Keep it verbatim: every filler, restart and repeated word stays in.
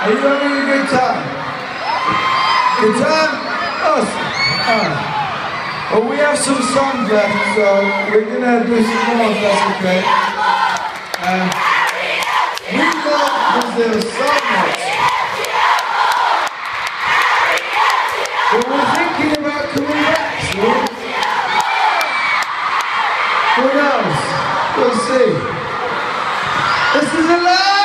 Are you having a good time? Good time? Awesome. Alright. Well, we have some songs left, so we're gonna do some more if that's okay. Uh, we love Brazil so much. But we're thinking about coming back, so who knows? We'll see. This is a lie!